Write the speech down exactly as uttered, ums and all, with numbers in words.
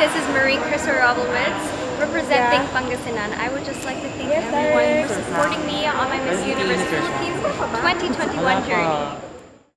this is Marie Chrisorobowitz representing Yeah. Pangasinan. I would just like to thank Yes, everyone sir. for supporting me on my Miss Universe Philippines twenty twenty-one journey.